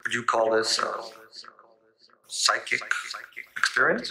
Would you call this a psychic experience?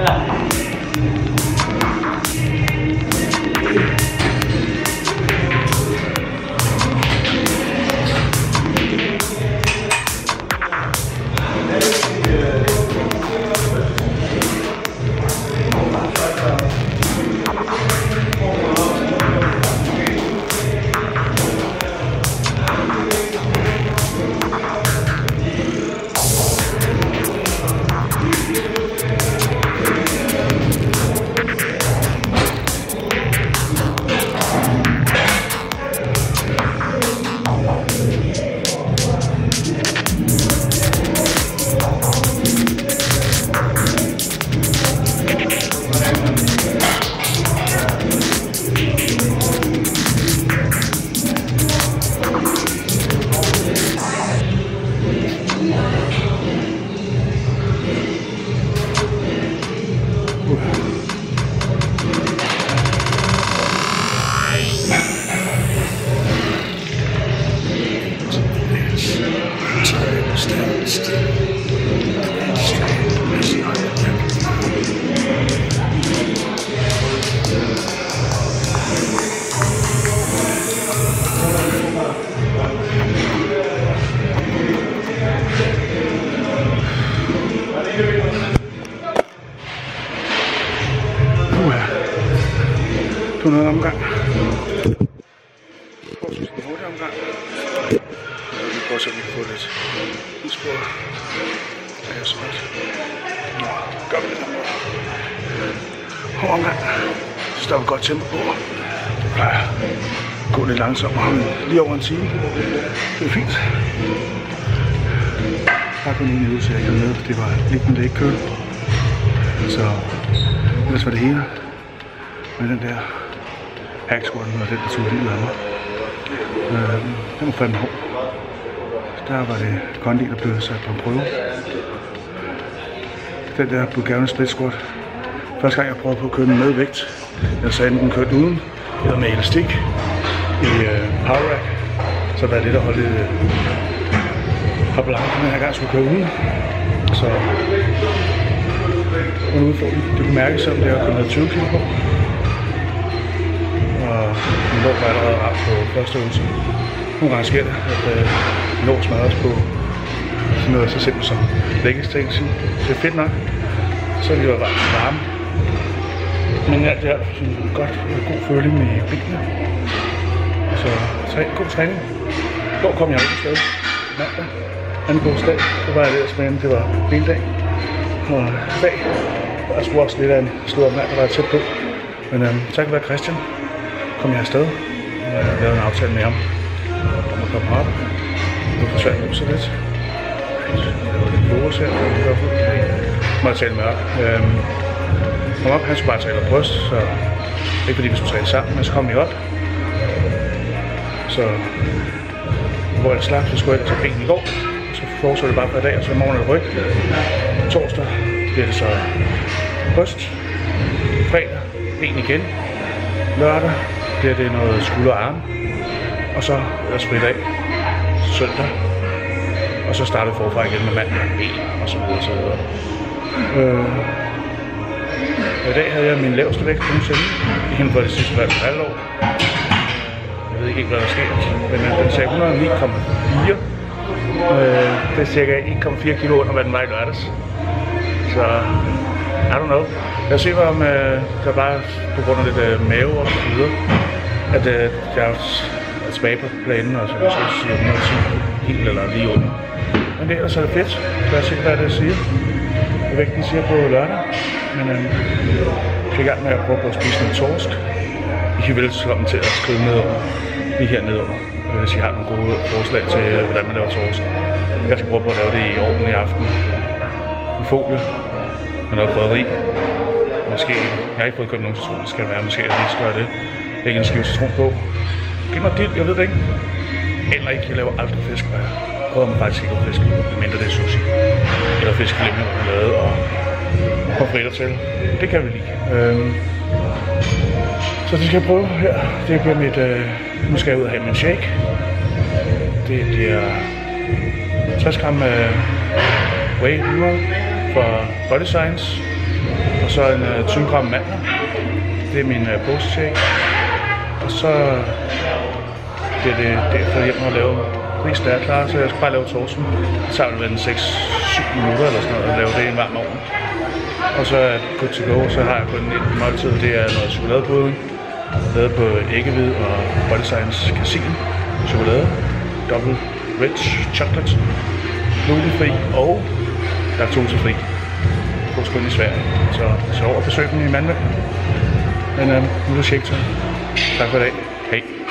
på noget omgang. Forholdsvis en hurtig omgang. Vi prøver så, at vi kan få lidt udspor. Det er så godt. Nå, gør vi det der. Hård omgang. Så der er et godt tempo på. Det plejer at gå lidt langsommere. Lige over en time. Det er fint. Bare kun en øvelse, jeg havde med. Det var liggende, det ikke kørte. Så ellers var det hele med den der hack squatten og den, der tog livet af mig. Den var fandme hård. Der var det kondi, der blev sat på en prøve. Den der Bulgarian split squat. Første gang jeg prøvede på at køre den med vægt. Jeg sagde, at den kørte uden eller med elastik i power rack. Så var det der holdt lidt hoppelagt, den her gang skulle køre uden. Så en udfordring. Det kunne mærkes, som det har kommet 20 kg på. Og min lår var allerede ramt på første øvelse. Nogle gange sker det, at min lår smadres på sådan noget så simpelt som leg extension. Det er fedt nok. Så er det jo varme. Men alt det her god føling i benene. Så god træning. I går kom jeg ikke afsted. Mandag. Anden god dag. Så var jeg ellers med, det var bendag. Og dag. Jeg skulle også lidt af en slået om mand, der var tæt på. Men tak være Christian. Kom jeg afsted. Jeg lavede en aftale med ham om at komme op. Nu forsvandt det så lidt. Jeg var lidt fokus her. Må jeg tale med op. Kom op, han skulle bare tale om bryst, så ikke fordi vi skulle tale sammen, men så kom vi op. Så hvor jeg slap, så skulle jeg tage benene i går. Så foreslår det bare på i dag, og så i morgen er det ryg. Torsdag bliver det så bryst. Fredag ben igen. Lørdag bliver det noget skulder og arme. Og så ellers fridag. Søndag. Og så starter vi forfra igen med mandag, ben og så videre og så videre. I dag havde jeg min laveste vægt nogensinde inden for det sidste halvår. Jeg ved ikke helt, hvad der sker, men den sagde 109,4. Det er cirka 1,4 kilo under, hvad den var i lørdags. Så, I don't know. Jeg ser om der bare på grund af lidt mave og så videre, at jeg har tilbage på planen, og så jeg siger 110 helt eller lige under. Men det ellers er det fedt. Lad os se, hvad det siger. Hvad vægten siger på lørdag. Men jeg er i gang med at prøve på at spise noget torsk. I kan velkommen til at skrive nedover, lige her nedover, hvis I har nogle gode forslag til, hvordan man laver torsk. Jeg skal prøve på at lave det i ovnen i aften. Med folie, med noget krydderi. Måske, jeg har ikke fået købt nogen citron, det skal være, måske jeg lige skal gøre det. Lægge en skive citron på. Giv mig dild, jeg ved det ikke. Eller ikke, jeg laver aldrig fisk, og jeg prøver mig faktisk ikke at fisk, medmindre det er sushi. Eller fiskelimme, der er lavet, og pomfritter til. Det kan vi lide. Så det skal jeg prøve her. Det bliver mit... nu skal jeg ud og have min shake. Det bliver 60 gram whey 100 for Body Science. Og så en 20 gram mandler. Det er min påskeshake. Og så bliver det derfra hjem og lave risen er klar, så jeg skal bare lave torsken. Det tager vel 6-7 minutter eller sådan noget at lave det i en varm ovn. Og så er det good to go, så har jeg kun et måltid. Det er noget chokoladepudding, lavet på æggehvid og Body Science casein, chokolade, double rich chocolate, glutenfri og laktosefri. Det er kun i Sverige, så over at besøge dem i Malmø. Men nu er det shake time. Tak for i dag. Hej.